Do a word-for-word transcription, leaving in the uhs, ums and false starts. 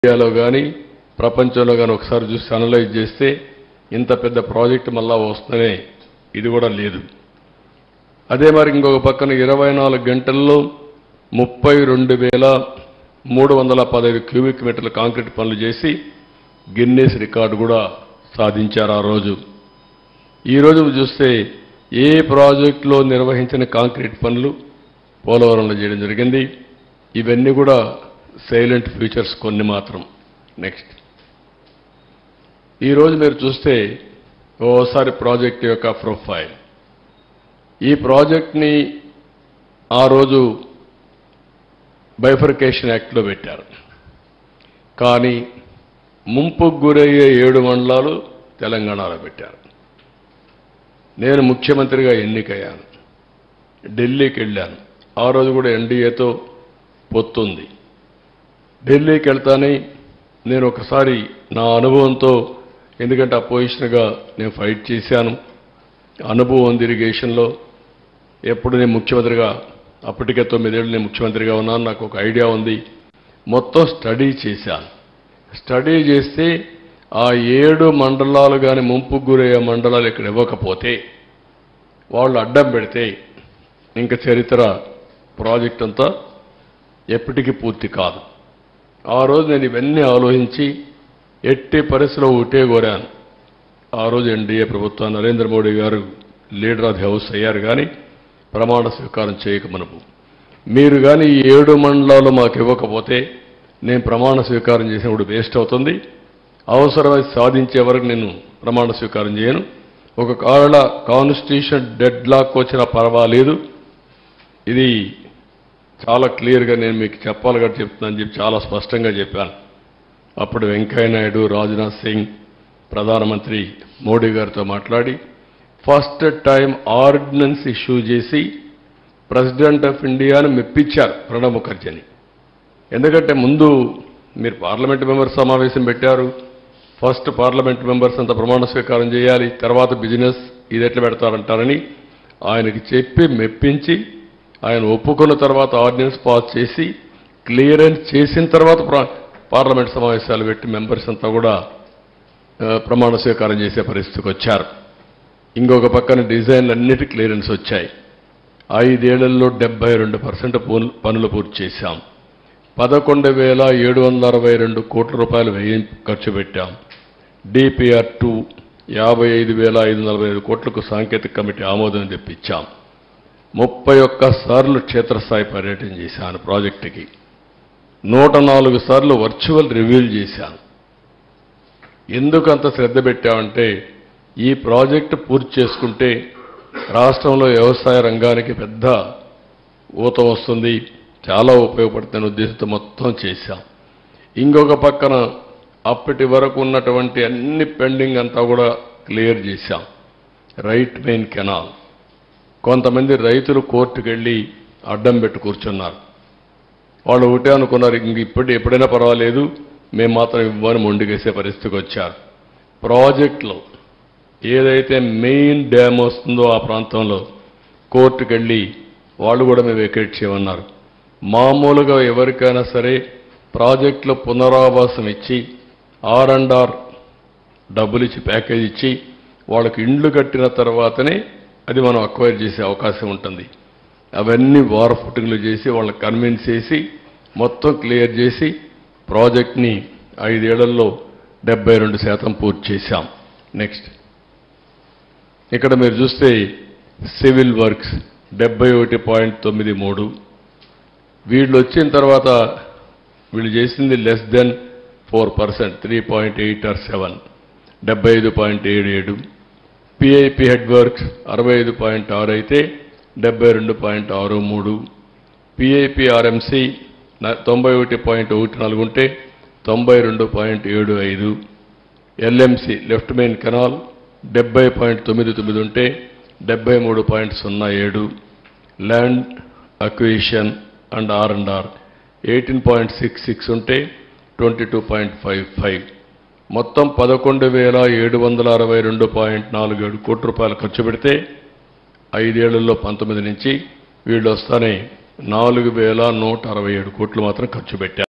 ఇండియాలో కానీ ప్రపంచంలో కానీ ఒకసారి చూసి అనలైజ్ చేస్తే ఇంత పెద్ద ప్రాజెక్ట్ మళ్ళా వస్తనే ఇది కూడా లేదు. అదే మరి ఇంకొక పక్కన ఇరవై నాలుగు గంటల్లో ముప్పై రెండు వేల మూడు వందల పదహైదు క్యూబిక్ మీటర్ల కాంక్రీట్ పనులు చేసి గిన్నెస్ రికార్డు కూడా సాధించారు ఆ రోజు. ఈ రోజు చూస్తే ఏ ప్రాజెక్టులో నిర్వహించిన కాంక్రీట్ పనులు పోలవరంలో చేయడం జరిగింది. ఇవన్నీ కూడా సైలెంట్ ఫ్యూచర్స్ కొన్ని మాత్రం. నెక్స్ట్ ఈరోజు మీరు చూస్తే ఓసారి ప్రాజెక్ట్ యొక్క ప్రొఫైల్, ఈ ప్రాజెక్ట్ని ఆ రోజు బైఫర్కేషన్ యాక్ట్లో పెట్టారు. కానీ ముంపుకు గురయ్యే ఏడు మండలాలు తెలంగాణలో పెట్టారు. నేను ముఖ్యమంత్రిగా ఎన్నికయ్యాను, ఢిల్లీకి వెళ్ళాను. ఆ రోజు కూడా ఎన్డీఏతో పొత్తుంది. ఢిల్లీకి వెళ్తానే నేను ఒకసారి నా అనుభవంతో, ఎందుకంటే అపోజిషన్గా నేను ఫైట్ చేశాను, అనుభవం ఉంది ఇరిగేషన్లో. ఎప్పుడు నేను ముఖ్యమంత్రిగా, అప్పటికే తొమ్మిదేళ్ళు నేను ముఖ్యమంత్రిగా ఉన్నాను, నాకు ఒక ఐడియా ఉంది. మొత్తం స్టడీ చేశాను. స్టడీ చేస్తే ఆ ఏడు మండలాలు కానీ ముంపుకు గురయ్యే మండలాలు ఇక్కడ ఇవ్వకపోతే, వాళ్ళు అడ్డం పెడితే ఇంకా చరిత్ర ప్రాజెక్ట్ అంతా ఎప్పటికీ పూర్తి కాదు. ఆ రోజు నేను ఇవన్నీ ఆలోచించి ఎట్టి పరిస్థితిలో ఒకటే కోరాను. ఆ రోజు ఎన్డీఏ ప్రభుత్వం నరేంద్ర మోడీ గారు లీడర్ ఆఫ్ ది హౌస్ అయ్యారు, కానీ ప్రమాణ స్వీకారం చేయకమునుపు మీరు కానీ ఈ ఏడు మండలాలు మాకు ఇవ్వకపోతే నేను ప్రమాణ స్వీకారం చేసినప్పుడు వేస్ట్ అవుతుంది. అవసరమై సాధించే వరకు నేను ప్రమాణ స్వీకారం చేయను. ఒక కారణ కాన్స్టిట్యూషన్ డెడ్ లాక్ వచ్చినా పర్వాలేదు, ఇది చాలా క్లియర్గా నేను మీకు చెప్పాలి కాబట్టి చెప్తున్నాను చెప్పి చాలా స్పష్టంగా చెప్పాను. అప్పుడు వెంకయ్యనాయుడు, రాజ్నాథ్ సింగ్, ప్రధానమంత్రి మోడీ గారితో మాట్లాడి ఫస్ట్ టైం ఆర్డినెన్స్ ఇష్యూ చేసి ప్రెసిడెంట్ ఆఫ్ ఇండియాను మెప్పించారు ప్రణబ్ ముఖర్జీని. ఎందుకంటే ముందు మీరు పార్లమెంట్ మెంబర్స్ సమావేశం పెట్టారు, ఫస్ట్ పార్లమెంట్ మెంబర్స్ అంతా ప్రమాణ స్వీకారం చేయాలి, తర్వాత బిజినెస్ ఇది ఎట్లా పెడతారంటారని ఆయనకి చెప్పి మెప్పించి ఆయన ఒప్పుకున్న తర్వాత ఆర్డినెన్స్ పాస్ చేసి క్లియరెన్స్ చేసిన తర్వాత పార్లమెంట్ సమావేశాలు పెట్టి మెంబర్స్ అంతా కూడా ప్రమాణ స్వీకారం చేసే పరిస్థితికి వచ్చారు. ఇంకొక పక్కన డిజైన్లు అన్నిటి క్లియరెన్స్ వచ్చాయి. ఐదేళ్లలో డెబ్బై రెండు పర్సెంట్ పనులు పూర్తి చేశాం. పదకొండు వేల ఏడు వందల అరవై రెండు కోట్ల రూపాయలు వ్యయం ఖర్చు పెట్టాం. డిపిఆర్ టూ యాభై ఐదు వేల ఐదు వందల నలభై ఐదు కోట్లకు సాంకేతిక కమిటీ ఆమోదం తెప్పించాం. ముప్పై ఒక్క సార్లు క్షేత్రస్థాయి పర్యటన చేశాను ప్రాజెక్టుకి. నూట నాలుగు సార్లు వర్చువల్ రివ్యూలు చేశాను. ఎందుకు అంత శ్రద్ధ పెట్టామంటే ఈ ప్రాజెక్టు పూర్తి చేసుకుంటే రాష్ట్రంలో వ్యవసాయ రంగానికి పెద్ద ఊత వస్తుంది, చాలా ఉపయోగపడుతున్న ఉద్దేశంతో మొత్తం చేశాం. ఇంకొక పక్కన అప్పటి వరకు ఉన్నటువంటి అన్ని పెండింగ్ అంతా కూడా క్లియర్ చేశాం. రైట్ మెయిన్ కెనాల్, కొంతమంది రైతులు కోర్టుకు వెళ్ళి అడ్డం పెట్టి కూర్చున్నారు. వాళ్ళు ఒకటే అనుకున్నారు, ఇంక ఇప్పటి ఎప్పుడైనా పర్వాలేదు, మేము మాత్రం ఇవ్వని మొండిగేసే పరిస్థితికి వచ్చారు. ప్రాజెక్టులో ఏదైతే మెయిన్ డ్యామ్ వస్తుందో ఆ ప్రాంతంలో కోర్టుకు వెళ్ళి వాళ్ళు కూడా మేము వెకేట్ చేయమన్నారు. మామూలుగా ఎవరికైనా సరే ప్రాజెక్టులో పునరావాసం ఇచ్చి ఆర్ అండ్ ఆర్ డబ్బులు ఇచ్చి ప్యాకేజ్ ఇచ్చి వాళ్ళకి ఇండ్లు కట్టిన తర్వాతనే అది మనం అక్వైర్ చేసే అవకాశం ఉంటుంది. అవన్నీ వార్ ఫుటింగ్లు చేసి వాళ్ళని కన్విన్స్ చేసి మొత్తం క్లియర్ చేసి ప్రాజెక్ట్ని ఐదేళ్లలో డెబ్బై రెండు శాతం పూర్తి చేశాం. నెక్స్ట్ ఇక్కడ మీరు చూస్తే సివిల్ వర్క్స్ డెబ్బై ఒకటి పాయింట్ తొమ్మిది మూడు వీళ్ళు వచ్చిన తర్వాత వీళ్ళు చేసింది less than four percent three point eight or seven డెబ్బై ఐదు పాయింట్ ఏడు ఏడు పిఐపి హెడ్ వర్క్స్ అరవై ఐదు పాయింట్ ఆరు అయితే డెబ్బై రెండు పాయింట్ ఆరు మూడు పిఐపి ఆర్ఎంసి తొంభై ఒకటి పాయింట్ ఒకటి నాలుగు ఉంటే తొంభై రెండు పాయింట్ ఏడు ఐదు ఎల్ఎంసి లెఫ్ట్ మెయిన్ కెనాల్ డెబ్బై పాయింట్ తొమ్మిది తొమ్మిది ఉంటే డెబ్బై మూడు పాయింట్ సున్నా ఏడు land acquisition and R and R eighteen point six six ఉంటే twenty two point five five మొత్తం పదకొండు వేల ఏడు వందల అరవై రెండు పాయింట్ నాలుగు ఏడు కోట్ల రూపాయలు ఖర్చు పెడితే ఐదేళ్లలో పంతొమ్మిది నుంచి వీళ్ళు వస్తానే నాలుగు వేల నూట అరవై ఏడు కోట్లు మాత్రం ఖర్చు పెట్టారు.